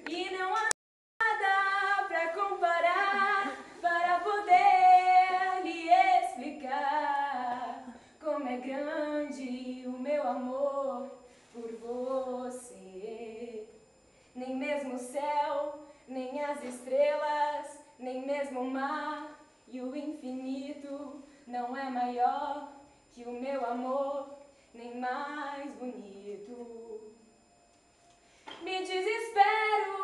E não há nada pra comparar, para poder lhe explicar como é grande o meu amor por você. Nem mesmo o céu, nem as estrelas, nem mesmo o mar e o infinito não é maior que o meu amor, nem mais bonito. Me desespero